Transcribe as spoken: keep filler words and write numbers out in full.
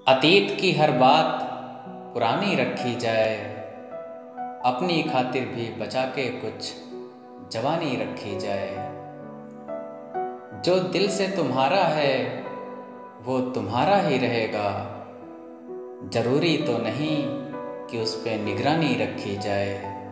अतीत की हर बात पुरानी रखी जाए, अपनी खातिर भी बचा के कुछ जवानी रखी जाए। जो दिल से तुम्हारा है वो तुम्हारा ही रहेगा, जरूरी तो नहीं कि उस पे निगरानी रखी जाए।